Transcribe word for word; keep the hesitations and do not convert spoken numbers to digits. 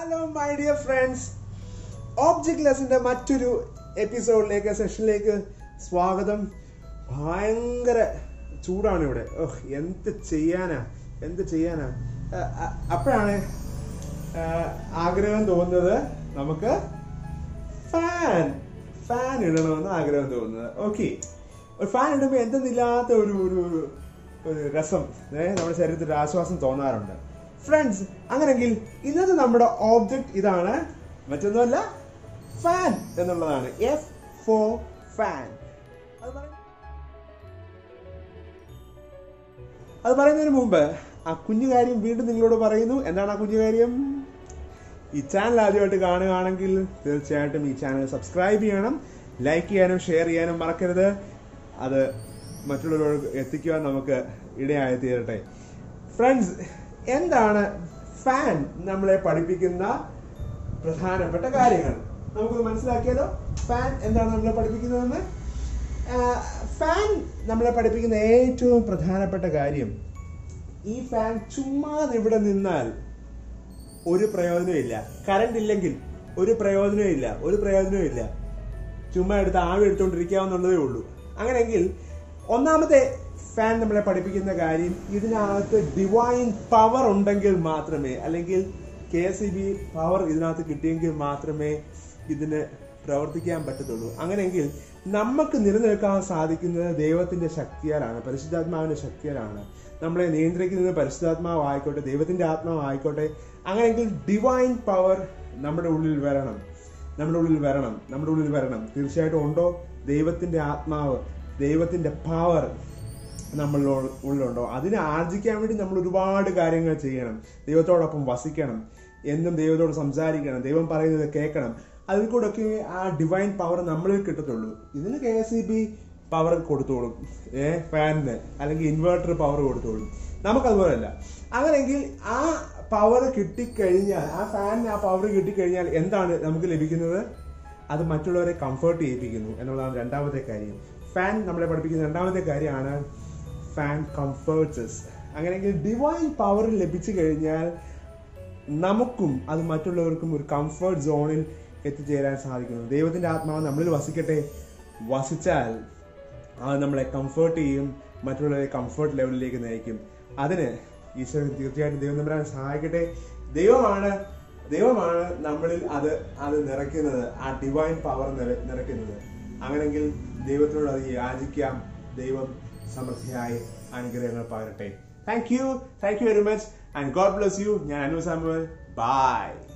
Hello my dear friends, object ലെസന്റെ മറ്റൊരു എപ്പിസോഡിലേക്ക് സെഷനിലേക്ക് സ്വാഗതം. ഭയങ്കര ചൂടാണ് ഇവിടെ. ഓഹ് എന്ത് ചെയ്യാനാ എന്ത് ചെയ്യാനാ അപ്പോഴാണ് ആഗ്രഹം തോന്നുന്നത് നമുക്ക് ഫാൻ ഫാൻ ഇടണമെന്ന് ആഗ്രഹം തോന്നുന്നത്. ഓക്കെ, ഒരു ഫാൻ ഇടുമ്പോൾ എന്തെന്നില്ലാത്ത ഒരു ഒരു രസം നമ്മുടെ ശരീരത്തിൽ ഒരു ആശ്വാസം തോന്നാറുണ്ട് ഫ്രണ്ട്സ്. അങ്ങനെയെങ്കിൽ ഇന്നത്തെ നമ്മുടെ ഓബ്ജക്റ്റ് ഇതാണ്, മറ്റൊന്നുമല്ല ഫാൻ എന്നുള്ളതാണ്. F for fan. അത് പറയുന്നതിന് മുമ്പ് ആ കുഞ്ഞു കാര്യം വീണ്ടും നിങ്ങളോട് പറയുന്നു. എന്താണ് ആ കുഞ്ഞു കാര്യം? ഈ ചാനൽ ആദ്യമായിട്ട് കാണുകയാണെങ്കിൽ തീർച്ചയായിട്ടും ഈ ചാനൽ സബ്സ്ക്രൈബ് ചെയ്യണം, ലൈക്ക് ചെയ്യാനും ഷെയർ ചെയ്യാനും മറക്കരുത്. അത് മറ്റുള്ളവരോട് എത്തിക്കുവാൻ നമുക്ക് ഇടയായി തീരട്ടെ. ഫ്രണ്ട്സ്, എന്താണ് ഫാൻ നമ്മളെ പഠിപ്പിക്കുന്ന പ്രധാനപ്പെട്ട കാര്യങ്ങൾ നമുക്ക് മനസ്സിലാക്കിയാലോ? ഫാൻ എന്താണ് നമ്മളെ പഠിപ്പിക്കുന്നതെന്ന്? ഫാൻ നമ്മളെ പഠിപ്പിക്കുന്ന ഏറ്റവും പ്രധാനപ്പെട്ട കാര്യം, ഈ ഫാൻ ചുമ്മാതെ ഇവിടെ നിന്നാൽ ഒരു പ്രയോജനവും ഇല്ല. കറണ്ട് ഇല്ലെങ്കിൽ ഒരു പ്രയോജനവും ഇല്ല ഒരു പ്രയോജനവും ഇല്ല ചുമ്മാ എടുത്ത് ആവി എടുത്തുകൊണ്ടിരിക്കാവുന്നതേ ഉള്ളൂ. അങ്ങനെയെങ്കിൽ ഒന്നാമത്തെ ഫാൻ നമ്മളെ പഠിപ്പിക്കുന്ന കാര്യം, ഇതിനകത്ത് ഡിവൈൻ പവർ ഉണ്ടെങ്കിൽ മാത്രമേ, അല്ലെങ്കിൽ K S E B power ഇതിനകത്ത് കിട്ടിയെങ്കിൽ മാത്രമേ ഇതിന് പ്രവർത്തിക്കാൻ പറ്റത്തുള്ളൂ. അങ്ങനെയെങ്കിൽ നമുക്ക് നിലനിൽക്കാൻ സാധിക്കുന്നത് ദൈവത്തിന്റെ ശക്തിയാലാണ്, പരിശുദ്ധാത്മാവിന്റെ ശക്തിയാലാണ്. നമ്മളെ നിയന്ത്രിക്കുന്നത് പരിശുദ്ധാത്മാവ് ആയിക്കോട്ടെ, ദൈവത്തിന്റെ ആത്മാവ് ആയിക്കോട്ടെ. അങ്ങനെയെങ്കിൽ ഡിവൈൻ പവർ നമ്മുടെ ഉള്ളിൽ വരണം നമ്മുടെ ഉള്ളിൽ വരണം നമ്മുടെ ഉള്ളിൽ വരണം തീർച്ചയായിട്ടും ഉണ്ടോ? ദൈവത്തിന്റെ ആത്മാവ്, ദൈവത്തിന്റെ പവർ നമ്മളുടെ ഉള്ളിലുണ്ടോ? അതിനെ ആർജിക്കാൻ വേണ്ടി നമ്മൾ ഒരുപാട് കാര്യങ്ങൾ ചെയ്യണം. ദൈവത്തോടൊപ്പം വസിക്കണം, എന്നും ദൈവത്തോട് സംസാരിക്കണം, ദൈവം പറയുന്നത് കേൾക്കണം. അതിൽ കൂടെ ഒക്കെ ആ ഡിവൈൻ പവർ നമ്മളിൽ കിട്ടത്തുള്ളൂ. ഇതിന് K S E B power കൊടുത്തോളും, ഏ ഫാനിന് അല്ലെങ്കിൽ ഇൻവേർട്ടർ പവർ കൊടുത്തോളും. നമുക്കതുപോലല്ല. അങ്ങനെയെങ്കിൽ ആ പവർ കിട്ടിക്കഴിഞ്ഞാൽ, ആ ഫാനിന് ആ പവർ കിട്ടിക്കഴിഞ്ഞാൽ എന്താണ് നമുക്ക് ലഭിക്കുന്നത്? അത് മറ്റുള്ളവരെ കംഫർട്ട് ചെയ്യിപ്പിക്കുന്നു എന്നുള്ളതാണ് രണ്ടാമത്തെ കാര്യം. ഫാൻ നമ്മളെ പഠിപ്പിക്കുന്ന രണ്ടാമത്തെ കാര്യമാണ് ഫാൻ കംഫർട്ട്സ്. അങ്ങനെയെങ്കിൽ ഡിവൈൻ പവർ ലഭിച്ചു കഴിഞ്ഞാൽ നമുക്കും അത് മറ്റുള്ളവർക്കും ഒരു കംഫർട്ട് സോണിൽ എത്തിച്ചേരാൻ സാധിക്കുന്നു. ദൈവത്തിന്റെ ആത്മാവ് നമ്മളിൽ വസിക്കട്ടെ. വസിച്ചാൽ അത് നമ്മളെ കംഫർട്ട് ചെയ്യും, മറ്റുള്ളവരെ കംഫർട്ട് ലെവലിലേക്ക് നയിക്കും. അതിന് ഈശ്വരൻ തീർച്ചയായിട്ടും ദൈവം നമ്മളെ സഹായിക്കട്ടെ. ദൈവമാണ് ദൈവമാണ് നമ്മളിൽ അത് അത് നിറയ്ക്കുന്നത്, ആ ഡിവൈൻ പവർ നിറയ്ക്കുന്നത്. അങ്ങനെയെങ്കിൽ ദൈവത്തിനോട് അത് യാചിക്കാം. ദൈവം സമൃദ്ധിയായി അനുഗ്രഹങ്ങൾ പകരട്ടെ. Thank you thank you very much and God bless you. ഞാൻ അനു സാമുവൽ. ബൈ.